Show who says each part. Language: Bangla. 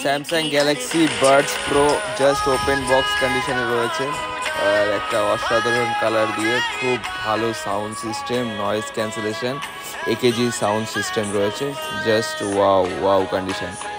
Speaker 1: Samsung Galaxy Buds Pro just open box কন্ডিশনে রয়েছে আর একটা অসাধারণ কালার দিয়ে খুব ভালো sound system noise cancellation AKG sound system রয়েছে জাস্ট ওয়াও ওয়াও কন্ডিশন